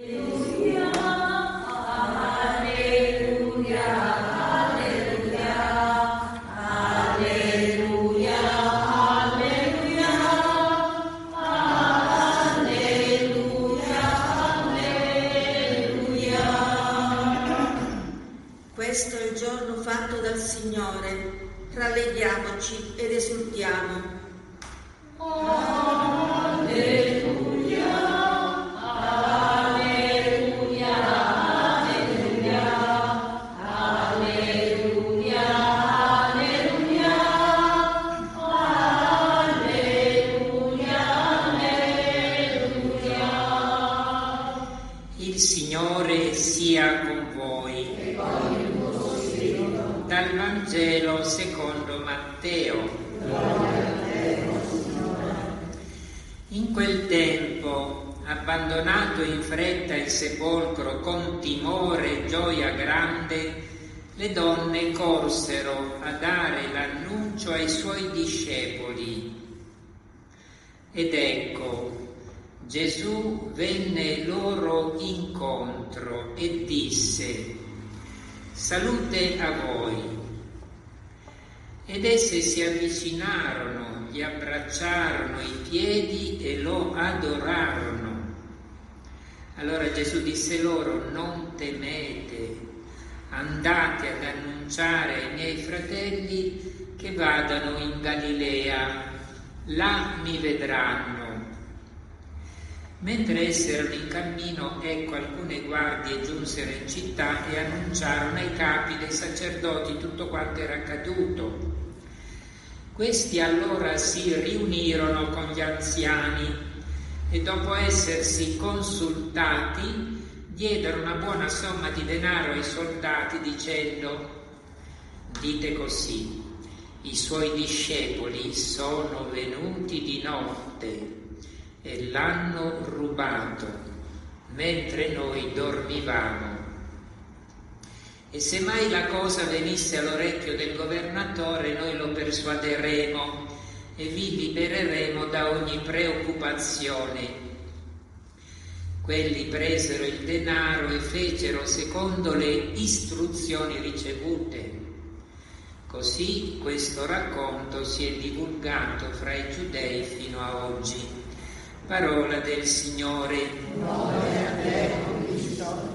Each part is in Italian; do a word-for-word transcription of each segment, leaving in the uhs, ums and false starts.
Questo è il giorno fatto dal Signore, rallegriamoci ed esultiamo. Alleluia, alleluia, alleluia, alleluia, alleluia, alleluia, alleluia. Il Signore sia con voi. Dal Vangelo secondo Matteo. In quel tempo, abbandonato in fretta il sepolcro con timore e gioia grande, le donne corsero a dare l'annuncio ai suoi discepoli. Ed ecco, Gesù venne loro incontro e disse: salute a voi. Ed esse si avvicinarono, gli abbracciarono i piedi e lo adorarono. Allora Gesù disse loro: non temete, andate ad annunciare ai miei fratelli che vadano in Galilea, là mi vedranno. Mentre essi erano in cammino, ecco, alcune guardie giunsero in città e annunciarono ai capi dei sacerdoti tutto quanto era accaduto. Questi allora si riunirono con gli anziani e dopo essersi consultati diedero una buona somma di denaro ai soldati dicendo: dite così, i suoi discepoli sono venuti di notte e l'hanno rubato, mentre noi dormivamo. E se mai la cosa venisse all'orecchio del governatore, noi lo persuaderemo e vi libereremo da ogni preoccupazione. Quelli presero il denaro e fecero secondo le istruzioni ricevute. Così questo racconto si è divulgato fra i giudei fino a oggi. Parola del Signore. Gloria a te, Cristo.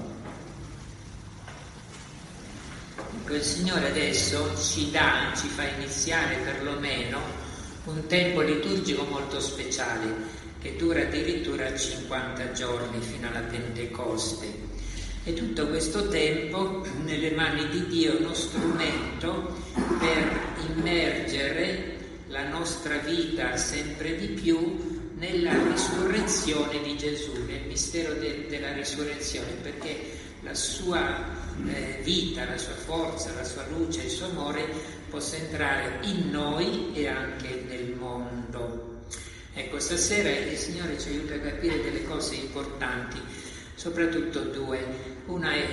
Il Signore adesso ci dà, ci fa iniziare perlomeno un tempo liturgico molto speciale, che dura addirittura cinquanta giorni fino alla Pentecoste. E tutto questo tempo nelle mani di Dio è uno strumento per immergere la nostra vita sempre di più nella risurrezione di Gesù, nel mistero de- della risurrezione, perché la sua eh, vita, la sua forza, la sua luce, il suo amore possa entrare in noi e anche nel mondo. Ecco, stasera il Signore ci aiuta a capire delle cose importanti, soprattutto due. Una è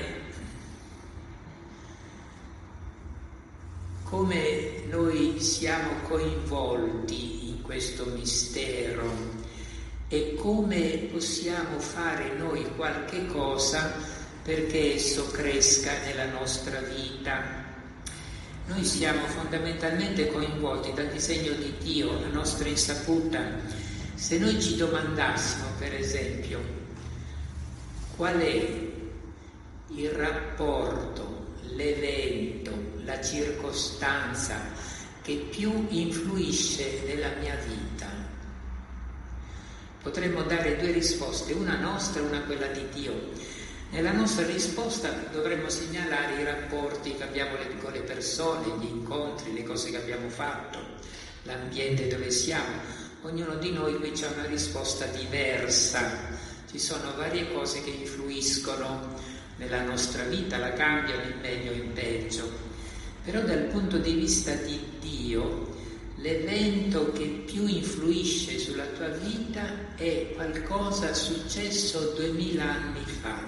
come noi siamo coinvolti in questo mistero e come possiamo fare noi qualche cosa perché esso cresca nella nostra vita. Noi siamo fondamentalmente coinvolti dal disegno di Dio a nostra insaputa. Se noi ci domandassimo, per esempio, qual è il rapporto, l'evento, la circostanza che più influisce nella mia vita, potremmo dare due risposte, una nostra e una quella di Dio. Nella nostra risposta dovremmo segnalare i rapporti che abbiamo con le persone, gli incontri, le cose che abbiamo fatto, l'ambiente dove siamo. Ognuno di noi qui c'ha una risposta diversa. Ci sono varie cose che influiscono nella nostra vita, la cambiano in meglio o in peggio. Però dal punto di vista di Dio, l'evento che più influisce sulla tua vita è qualcosa successo duemila anni fa.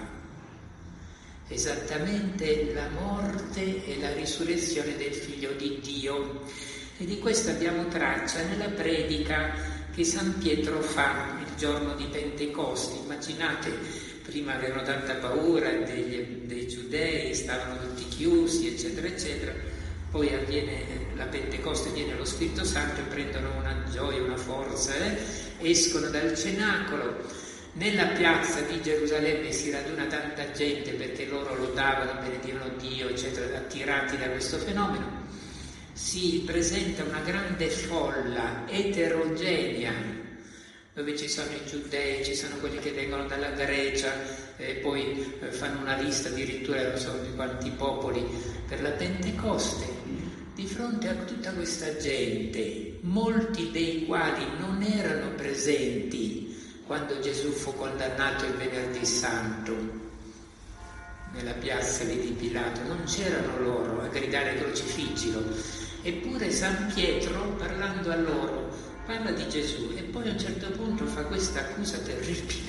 Esattamente la morte e la risurrezione del Figlio di Dio. E di questo abbiamo traccia nella predica che San Pietro fa il giorno di Pentecoste. Immaginate prima avevano tanta paura degli, dei giudei, stavano tutti chiusi, eccetera, eccetera. Poi avviene la Pentecoste, viene lo Spirito Santo e prendono una gioia, una forza, eh? escono dal cenacolo. Nella piazza di Gerusalemme si raduna tanta gente perché loro lodavano, benedivano Dio, eccetera, attirati da questo fenomeno. Si presenta una grande folla eterogenea, dove ci sono i giudei, ci sono quelli che vengono dalla Grecia, e poi eh, fanno una lista addirittura non so di quanti popoli per la Pentecoste. Di fronte a tutta questa gente, molti dei quali non erano presenti quando Gesù fu condannato il venerdì santo nella piazza lì di Pilato, non c'erano loro a gridare crocifiggilo. Eppure San Pietro, parlando a loro, parla di Gesù e poi a un certo punto fa questa accusa terribile.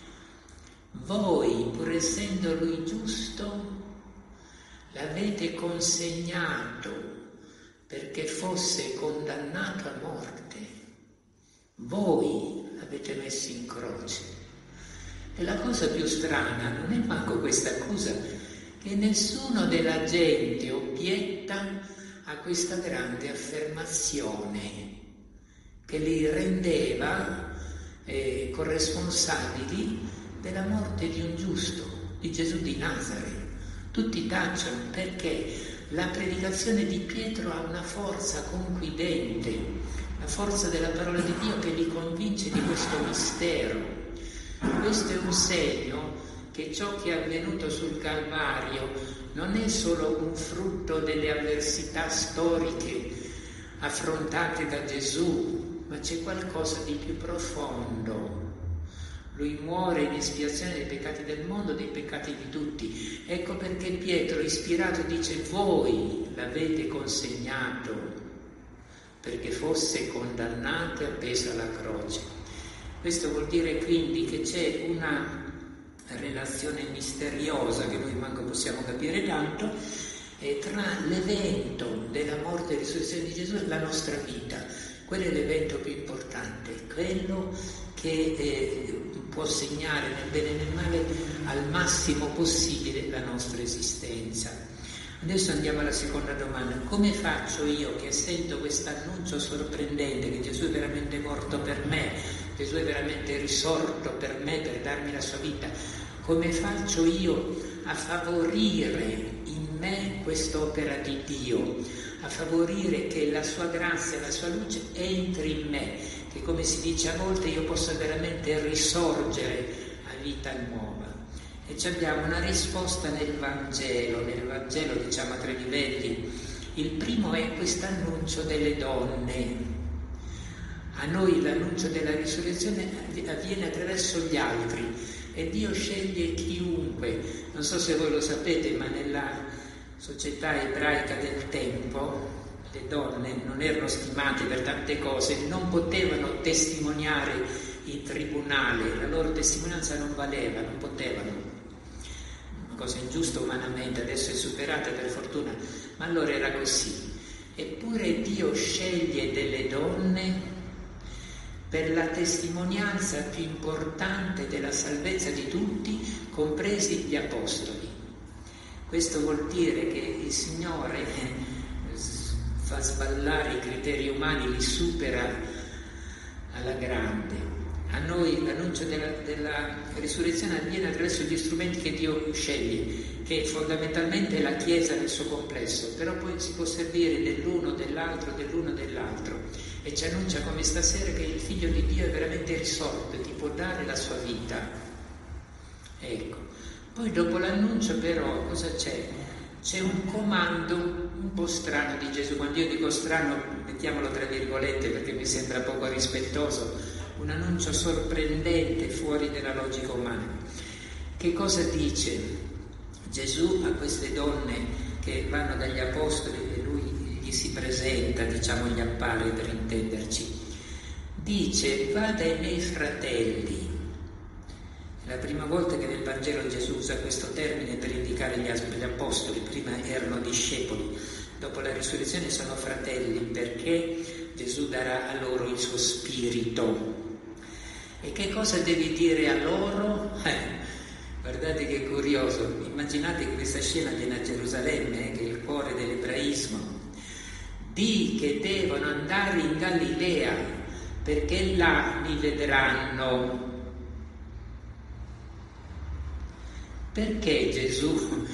Voi, pur essendo lui giusto, l'avete consegnato perché fosse condannato a morte. Voi l'avete messo in croce. E la cosa più strana non è manco questa accusa, che nessuno della gente obietta a questa grande affermazione che li rendeva eh, corresponsabili della morte di un giusto, di Gesù di Nazareth. Tutti tacciono perché la predicazione di Pietro ha una forza conquidente, la forza della parola di Dio che li convince di questo mistero. Questo è un segno che ciò che è avvenuto sul Calvario non è solo un frutto delle avversità storiche affrontate da Gesù, ma c'è qualcosa di più profondo. Lui muore in espiazione dei peccati del mondo, dei peccati di tutti. Ecco perché Pietro, ispirato, dice: voi l'avete consegnato perché fosse condannato e appeso alla croce. Questo vuol dire quindi che c'è una relazione misteriosa, che noi manco possiamo capire tanto, eh, tra l'evento della morte e risurrezione di Gesù e la nostra vita. Quello è l'evento più importante, quello che eh, può segnare nel bene e nel male al massimo possibile la nostra esistenza. Adesso andiamo alla seconda domanda: come faccio io che sento questo annuncio sorprendente che Gesù è veramente morto per me, Gesù è veramente risorto per me, per darmi la sua vita, come faccio io a favorire in me quest'opera di Dio, a favorire che la sua grazia, la sua luce entri in me, che come si dice a volte io possa veramente risorgere a vita nuova? E ci abbiamo una risposta nel Vangelo, nel Vangelo diciamo a tre livelli. Il primo è questo annuncio delle donne. A noi l'annuncio della risurrezione avviene attraverso gli altri e Dio sceglie chiunque. Non so se voi lo sapete, ma nella società ebraica del tempo le donne non erano stimate per tante cose, non potevano testimoniare in tribunale, la loro testimonianza non valeva, non potevano. Una cosa ingiusta umanamente, adesso è superata per fortuna, ma allora era così. Eppure Dio sceglie delle donne per la testimonianza più importante della salvezza di tutti, compresi gli apostoli. Questo vuol dire che il Signore fa sballare i criteri umani, li supera alla grande. A noi l'annuncio della, della risurrezione avviene attraverso gli strumenti che Dio sceglie, che fondamentalmente è la Chiesa nel suo complesso, però poi si può servire dell'uno, dell'altro, dell'uno, dell'altro. E ci annuncia come stasera che il Figlio di Dio è veramente risorto e ti può dare la sua vita. Ecco. Poi dopo l'annuncio però cosa c'è? C'è un comando un po' strano di Gesù. Quando io dico strano, mettiamolo tra virgolette perché mi sembra poco rispettoso, un annuncio sorprendente fuori dalla logica umana. Che cosa dice Gesù a queste donne che vanno dagli apostoli e lui gli si presenta, diciamo gli appare per intenderci? Dice: vada ai miei fratelli. È la prima volta che nel Vangelo Gesù usa questo termine per indicare gli apostoli. Prima erano discepoli, dopo la risurrezione sono fratelli, perché Gesù darà a loro il suo spirito. E che cosa devi dire a loro? Eh, Guardate che curioso, immaginate che questa scena viene a Gerusalemme, eh, che è il cuore dell'ebraismo. Di che devono andare in Galilea, perché là mi vedranno. Perché Gesù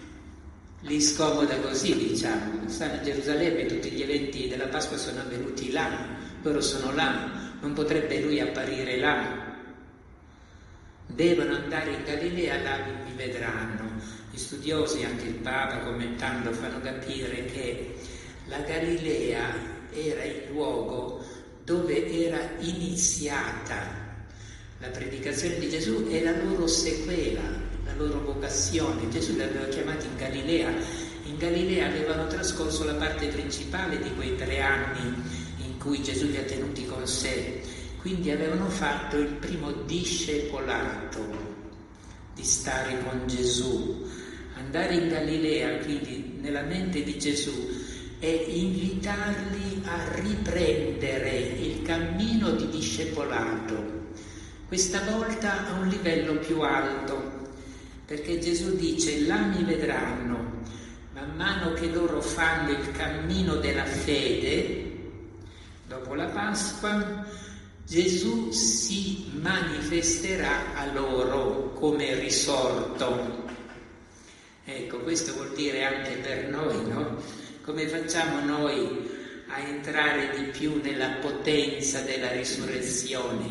li scomoda così, diciamo? Stanno a Gerusalemme, tutti gli eventi della Pasqua sono avvenuti là, loro sono là, non potrebbe lui apparire là. Devono andare in Galilea, là mi vedranno. Gli studiosi, anche il Papa commentando, fanno capire che la Galilea era il luogo dove era iniziata la predicazione di Gesù e la loro sequela, la loro vocazione. Gesù li aveva chiamati in Galilea. In Galilea avevano trascorso la parte principale di quei tre anni in cui Gesù li ha tenuti con sé. Quindi avevano fatto il primo discepolato di stare con Gesù. Andare in Galilea, quindi nella mente di Gesù, è invitarli a riprendere il cammino di discepolato, questa volta a un livello più alto, perché Gesù dice: là mi vedranno. Man mano che loro fanno il cammino della fede, dopo la Pasqua, Gesù si manifesterà a loro come risorto. Ecco, questo vuol dire anche per noi, no? Come facciamo noi a entrare di più nella potenza della risurrezione?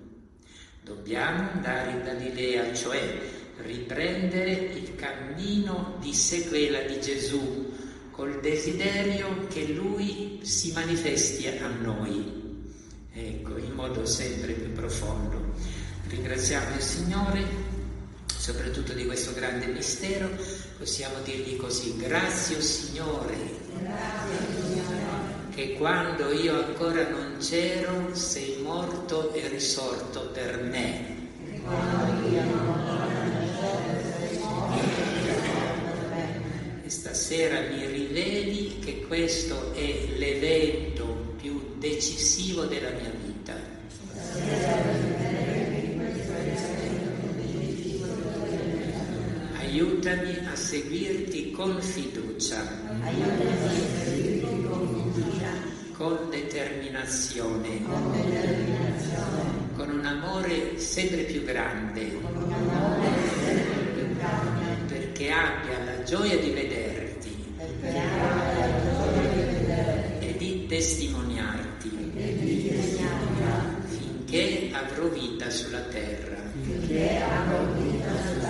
Dobbiamo andare in Galilea, cioè riprendere il cammino di sequela di Gesù, col desiderio che Lui si manifesti a noi. Ecco, in modo sempre più profondo. Ringraziamo il Signore, soprattutto di questo grande mistero. Possiamo dirgli così: grazie, oh Signore, Grazie, Signore, che quando io ancora non c'ero sei morto e risorto per me. che quando io non c'ero sei morto e risorto per me. E stasera mi riveli che questo è l'evento più decisivo della mia vita. Stasera riveli che questo è l'evento più decisivo della mia vita. Aiutami a seguirti con fiducia, Aiutami a seguirti con fiducia, con determinazione, con determinazione, con un amore sempre più grande, con un amore sempre più grande, perché abbia la gioia di vederti perché abbia la gioia di vederti e di testimoniarti e di testimoniarti finché avrò vita sulla terra. finché avrò vita sulla